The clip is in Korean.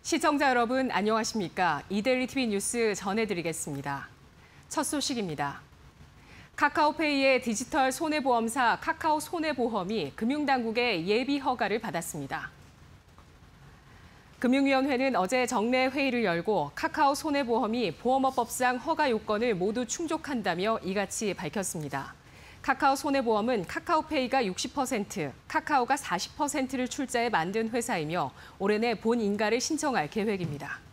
시청자 여러분 안녕하십니까? 이데일리 TV 뉴스 전해드리겠습니다. 첫 소식입니다. 카카오페이의 디지털 손해보험사 카카오 손해보험이 금융당국의 예비 허가를 받았습니다. 금융위원회는 어제 정례 회의를 열고 카카오 손해보험이 보험업법상 허가 요건을 모두 충족한다며 이같이 밝혔습니다. 카카오 손해보험은 카카오페이가 60%, 카카오가 40%를 출자해 만든 회사이며 올해 내 본인가를 신청할 계획입니다.